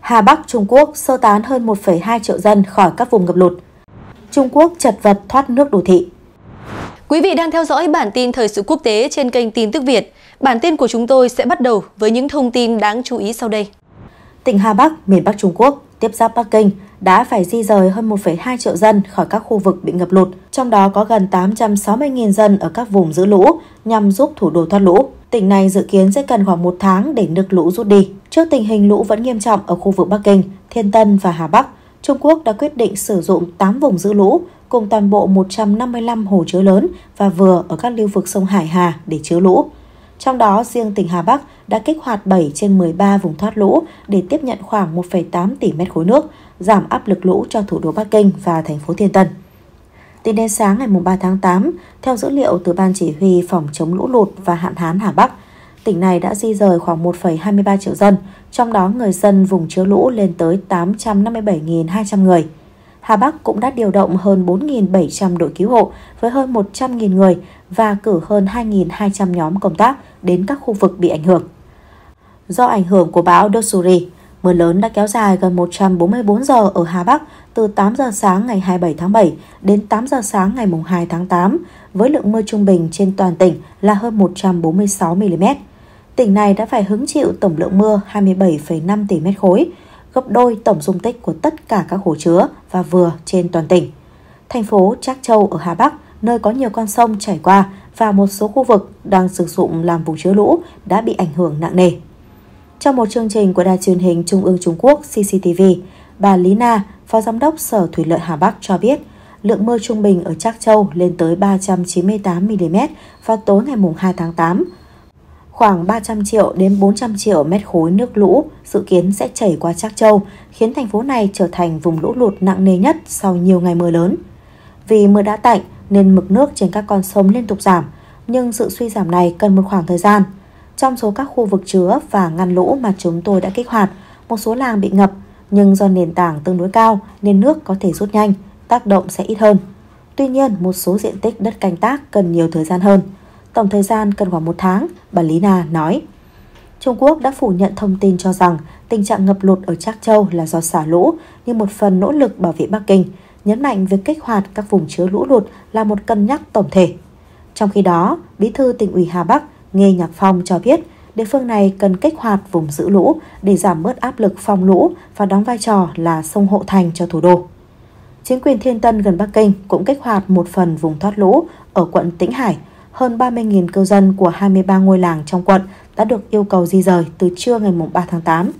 Hà Bắc, Trung Quốc sơ tán hơn 1,2 triệu dân khỏi các vùng ngập lụt. Trung Quốc chật vật thoát nước đô thị. Quý vị đang theo dõi bản tin thời sự quốc tế trên kênh Tin tức Việt. Bản tin của chúng tôi sẽ bắt đầu với những thông tin đáng chú ý sau đây. Tỉnh Hà Bắc, miền Bắc Trung Quốc, tiếp giáp Bắc Kinh, đã phải di rời hơn 1,2 triệu dân khỏi các khu vực bị ngập lụt, trong đó có gần 860.000 dân ở các vùng giữ lũ nhằm giúp thủ đô thoát lũ. Tỉnh này dự kiến sẽ cần khoảng 1 tháng để nước lũ rút đi. Trước tình hình lũ vẫn nghiêm trọng ở khu vực Bắc Kinh, Thiên Tân và Hà Bắc, Trung Quốc đã quyết định sử dụng 8 vùng giữ lũ cùng toàn bộ 155 hồ chứa lớn và vừa ở các lưu vực sông Hải Hà để chứa lũ. Trong đó, riêng tỉnh Hà Bắc đã kích hoạt 7 trên 13 vùng thoát lũ để tiếp nhận khoảng 1,8 tỷ mét khối nước, giảm áp lực lũ cho thủ đô Bắc Kinh và thành phố Thiên Tân. Tính đến sáng ngày 3 tháng 8, theo dữ liệu từ Ban Chỉ huy Phòng chống lũ lụt và hạn hán Hà Bắc, tỉnh này đã di rời khoảng 1,23 triệu dân, trong đó người dân vùng chứa lũ lên tới 857.200 người. Hà Bắc cũng đã điều động hơn 4.700 đội cứu hộ với hơn 100.000 người và cử hơn 2.200 nhóm công tác đến các khu vực bị ảnh hưởng. Do ảnh hưởng của bão Doksuri, mưa lớn đã kéo dài gần 144 giờ ở Hà Bắc từ 8 giờ sáng ngày 27 tháng 7 đến 8 giờ sáng ngày 2 tháng 8, với lượng mưa trung bình trên toàn tỉnh là hơn 146 mm. Tỉnh này đã phải hứng chịu tổng lượng mưa 27,5 tỷ mét khối, gấp đôi tổng dung tích của tất cả các hồ chứa và vừa trên toàn tỉnh. Thành phố Trác Châu ở Hà Bắc, nơi có nhiều con sông chảy qua và một số khu vực đang sử dụng làm vùng chứa lũ, đã bị ảnh hưởng nặng nề. Trong một chương trình của Đài truyền hình Trung ương Trung Quốc CCTV, bà Lý Na, Phó Giám đốc Sở Thủy lợi Hà Bắc cho biết, lượng mưa trung bình ở Trác Châu lên tới 398 mm vào tối ngày 2 tháng 8. Khoảng 300 triệu đến 400 triệu mét khối nước lũ dự kiến sẽ chảy qua Trác Châu, khiến thành phố này trở thành vùng lũ lụt nặng nề nhất sau nhiều ngày mưa lớn. Vì mưa đã tạnh nên mực nước trên các con sông liên tục giảm, nhưng sự suy giảm này cần một khoảng thời gian. Trong số các khu vực chứa và ngăn lũ mà chúng tôi đã kích hoạt, một số làng bị ngập, nhưng do nền tảng tương đối cao nên nước có thể rút nhanh, tác động sẽ ít hơn. Tuy nhiên, một số diện tích đất canh tác cần nhiều thời gian hơn. Tổng thời gian cần khoảng 1 tháng, bà Lý Na nói. Trung Quốc đã phủ nhận thông tin cho rằng tình trạng ngập lụt ở Trác Châu là do xả lũ như một phần nỗ lực bảo vệ Bắc Kinh, nhấn mạnh việc kích hoạt các vùng chứa lũ lụt là một cân nhắc tổng thể. Trong khi đó, Bí thư Tỉnh ủy Hà Bắc Nghê Nhạc Phong cho biết địa phương này cần kích hoạt vùng giữ lũ để giảm bớt áp lực phòng lũ và đóng vai trò là sông hộ thành cho thủ đô. Chính quyền Thiên Tân gần Bắc Kinh cũng kích hoạt một phần vùng thoát lũ ở quận Tĩnh Hải. Hơn 30.000 cư dân của 23 ngôi làng trong quận đã được yêu cầu di rời từ trưa ngày 3 tháng 8.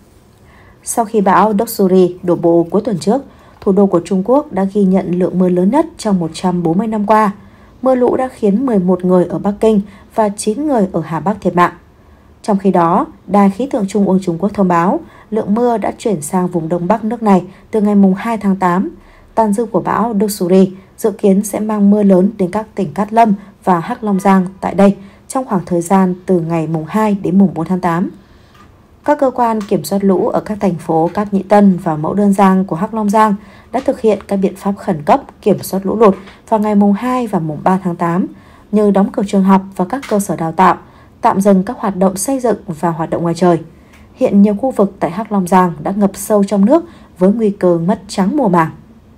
Sau khi bão Doksuri đổ bộ cuối tuần trước, thủ đô của Trung Quốc đã ghi nhận lượng mưa lớn nhất trong 140 năm qua. Mưa lũ đã khiến 11 người ở Bắc Kinh và 9 người ở Hà Bắc thiệt mạng. Trong khi đó, Đài khí tượng Trung ương Trung Quốc thông báo lượng mưa đã chuyển sang vùng Đông Bắc nước này từ ngày 2 tháng 8. Tàn dư của bão Doksuri dự kiến sẽ mang mưa lớn đến các tỉnh Cát Lâm và Hắc Long Giang tại đây trong khoảng thời gian từ ngày 2 đến 4 tháng 8. Các cơ quan kiểm soát lũ ở các thành phố Cát Nhĩ Tân và Mẫu Đơn Giang của Hắc Long Giang đã thực hiện các biện pháp khẩn cấp kiểm soát lũ lụt vào ngày 2 và 3 tháng 8, như đóng cửa trường học và các cơ sở đào tạo, tạm dừng các hoạt động xây dựng và hoạt động ngoài trời. Hiện nhiều khu vực tại Hắc Long Giang đã ngập sâu trong nước với nguy cơ mất trắng mùa màng.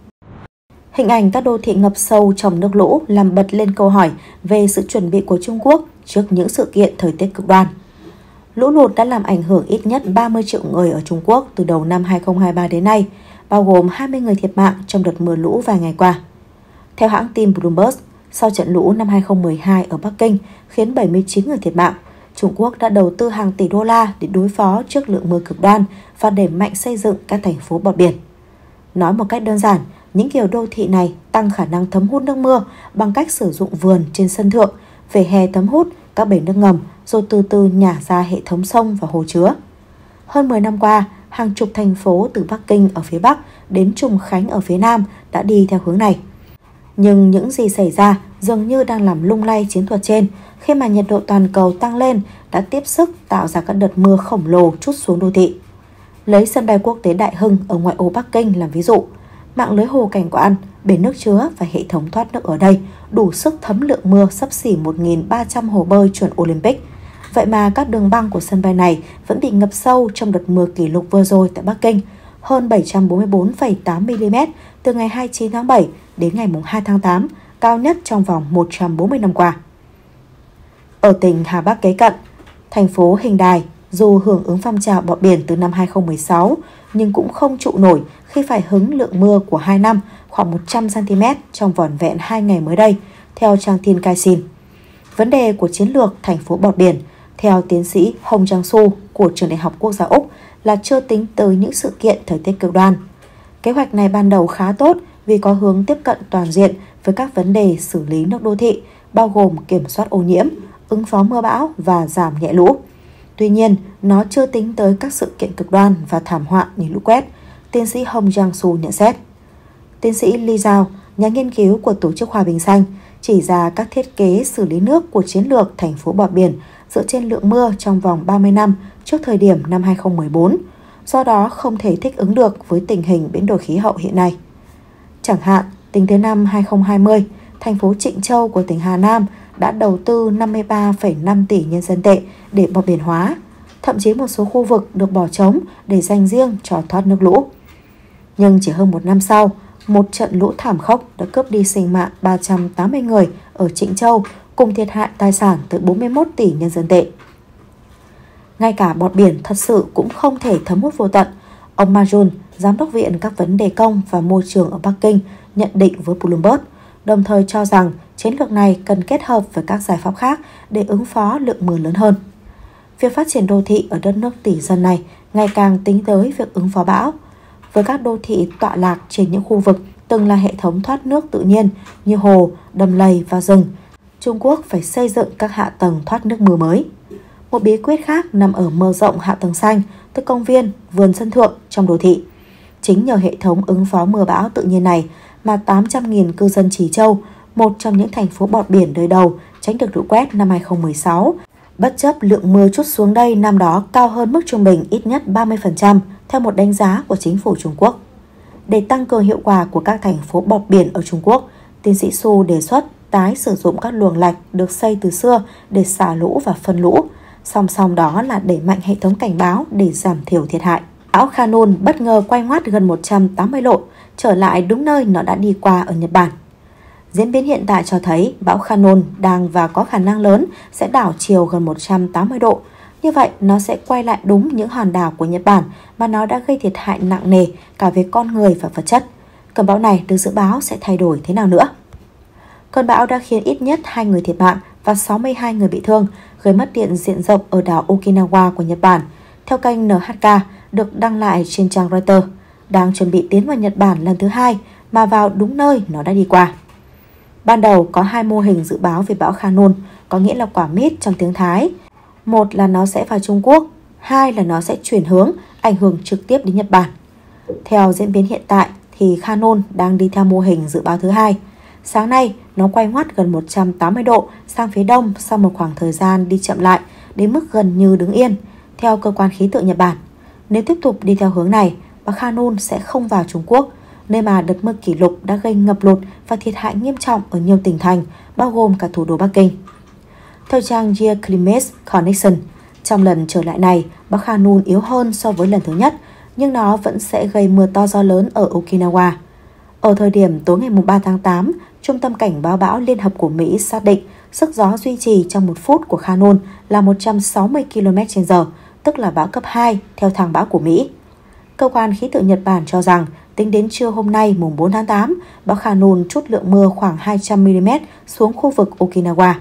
Hình ảnh các đô thị ngập sâu trong nước lũ làm bật lên câu hỏi về sự chuẩn bị của Trung Quốc trước những sự kiện thời tiết cực đoan. Lũ lụt đã làm ảnh hưởng ít nhất 30 triệu người ở Trung Quốc từ đầu năm 2023 đến nay, bao gồm 20 người thiệt mạng trong đợt mưa lũ vài ngày qua. Theo hãng tin Bloomberg, sau trận lũ năm 2012 ở Bắc Kinh khiến 79 người thiệt mạng, Trung Quốc đã đầu tư hàng tỷ đô la để đối phó trước lượng mưa cực đoan và đẩy mạnh xây dựng các thành phố bờ biển. Nói một cách đơn giản, những kiểu đô thị này tăng khả năng thấm hút nước mưa bằng cách sử dụng vườn trên sân thượng, vỉa hè thấm hút, các bể nước ngầm, rồi từ từ nhả ra hệ thống sông và hồ chứa. Hơn 10 năm qua, hàng chục thành phố từ Bắc Kinh ở phía Bắc đến Trùng Khánh ở phía Nam đã đi theo hướng này. Nhưng những gì xảy ra dường như đang làm lung lay chiến thuật trên khi mà nhiệt độ toàn cầu tăng lên đã tiếp sức tạo ra các đợt mưa khổng lồ trút xuống đô thị. Lấy sân bay quốc tế Đại Hưng ở ngoại ô Bắc Kinh làm ví dụ, mạng lưới hồ cảnh quan, bể nước chứa và hệ thống thoát nước ở đây đủ sức thấm lượng mưa xấp xỉ 1.300 hồ bơi chuẩn Olympic. Vậy mà các đường băng của sân bay này vẫn bị ngập sâu trong đợt mưa kỷ lục vừa rồi tại Bắc Kinh, hơn 744,8 mm từ ngày 29 tháng 7 đến ngày 2 tháng 8, cao nhất trong vòng 140 năm qua. Ở tỉnh Hà Bắc kế cận, thành phố Hình Đài dù hưởng ứng phong trào bọt biển từ năm 2016 nhưng cũng không trụ nổi khi phải hứng lượng mưa của 2 năm khoảng 100 cm trong vỏn vẹn 2 ngày mới đây, theo trang tin Caixin. Vấn đề của chiến lược thành phố bọt biển, theo tiến sĩ Hồng Jang-su của Trường Đại học Quốc gia Úc, là chưa tính tới những sự kiện thời tiết cực đoan. Kế hoạch này ban đầu khá tốt vì có hướng tiếp cận toàn diện với các vấn đề xử lý nước đô thị, bao gồm kiểm soát ô nhiễm, ứng phó mưa bão và giảm nhẹ lũ. Tuy nhiên, nó chưa tính tới các sự kiện cực đoan và thảm họa như lũ quét, tiến sĩ Hồng Jang-su nhận xét. Tiến sĩ Lee Zhao, nhà nghiên cứu của Tổ chức Hòa bình Xanh, chỉ ra các thiết kế xử lý nước của chiến lược thành phố bọt biển dựa trên lượng mưa trong vòng 30 năm trước thời điểm năm 2014, do đó không thể thích ứng được với tình hình biến đổi khí hậu hiện nay. Chẳng hạn, tính tới năm 2020, thành phố Trịnh Châu của tỉnh Hà Nam đã đầu tư 53,5 tỷ nhân dân tệ để bọt biển hóa, thậm chí một số khu vực được bỏ trống để dành riêng cho thoát nước lũ. Nhưng chỉ hơn một năm sau, một trận lũ thảm khốc đã cướp đi sinh mạng 380 người ở Trịnh Châu cùng thiệt hại tài sản tới 41 tỷ nhân dân tệ. Ngay cả bọt biển thật sự cũng không thể thấm hút vô tận, ông Ma Jun, giám đốc Viện các vấn đề công và môi trường ở Bắc Kinh, nhận định với Bloomberg, đồng thời cho rằng chiến lược này cần kết hợp với các giải pháp khác để ứng phó lượng mưa lớn hơn. Việc phát triển đô thị ở đất nước tỷ dân này ngày càng tính tới việc ứng phó bão. Với các đô thị tọa lạc trên những khu vực từng là hệ thống thoát nước tự nhiên như hồ, đầm lầy và rừng, Trung Quốc phải xây dựng các hạ tầng thoát nước mưa mới. Một bí quyết khác nằm ở mở rộng hạ tầng xanh, tức công viên, vườn sân thượng trong đô thị. Chính nhờ hệ thống ứng phó mưa bão tự nhiên này mà 800.000 cư dân Trì Châu, một trong những thành phố bọt biển đời đầu, tránh được lũ quét năm 2016, bất chấp lượng mưa trút xuống đây năm đó cao hơn mức trung bình ít nhất 30% theo một đánh giá của chính phủ Trung Quốc. Để tăng cường hiệu quả của các thành phố bọt biển ở Trung Quốc, tiến sĩ Su đề xuất tái sử dụng các luồng lạch được xây từ xưa để xả lũ và phân lũ. Song song đó là đẩy mạnh hệ thống cảnh báo để giảm thiểu thiệt hại. Bão Khanun bất ngờ quay ngoắt gần 180 độ, trở lại đúng nơi nó đã đi qua ở Nhật Bản. Diễn biến hiện tại cho thấy bão Khanun đang và có khả năng lớn sẽ đảo chiều gần 180 độ. Như vậy, nó sẽ quay lại đúng những hòn đảo của Nhật Bản mà nó đã gây thiệt hại nặng nề cả về con người và vật chất. Cơn bão này được dự báo sẽ thay đổi thế nào nữa? Cơn bão đã khiến ít nhất 2 người thiệt mạng và 62 người bị thương, gây mất điện diện rộng ở đảo Okinawa của Nhật Bản. Theo kênh NHK được đăng lại trên trang Reuters, đang chuẩn bị tiến vào Nhật Bản lần thứ 2 mà vào đúng nơi nó đã đi qua. Ban đầu có 2 mô hình dự báo về bão Khanun, có nghĩa là quả mít trong tiếng Thái. Một là nó sẽ vào Trung Quốc, 2 là nó sẽ chuyển hướng, ảnh hưởng trực tiếp đến Nhật Bản. Theo diễn biến hiện tại thì Khanun đang đi theo mô hình dự báo thứ 2. Sáng nay, nó quay ngoắt gần 180 độ sang phía đông sau một khoảng thời gian đi chậm lại đến mức gần như đứng yên, theo cơ quan khí tượng Nhật Bản. Nếu tiếp tục đi theo hướng này, bão Khanun sẽ không vào Trung Quốc, nơi mà đợt mưa kỷ lục đã gây ngập lụt và thiệt hại nghiêm trọng ở nhiều tỉnh thành, bao gồm cả thủ đô Bắc Kinh. Theo trang Geoclimate Connection, trong lần trở lại này, bão Khanun yếu hơn so với lần thứ nhất, nhưng nó vẫn sẽ gây mưa to gió lớn ở Okinawa. Ở thời điểm tối ngày 3 tháng 8, Trung tâm Cảnh báo bão Liên hợp của Mỹ xác định sức gió duy trì trong 1 phút của Khanun là 160 km/h, tức là bão cấp 2 theo thang bão của Mỹ. Cơ quan khí tượng Nhật Bản cho rằng tính đến trưa hôm nay mùng 4 tháng 8, bão Khanun trút lượng mưa khoảng 200 mm xuống khu vực Okinawa.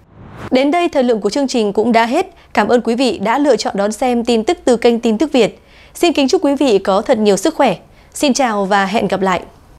Đến đây thời lượng của chương trình cũng đã hết. Cảm ơn quý vị đã lựa chọn đón xem tin tức từ kênh Tin tức Việt. Xin kính chúc quý vị có thật nhiều sức khỏe. Xin chào và hẹn gặp lại.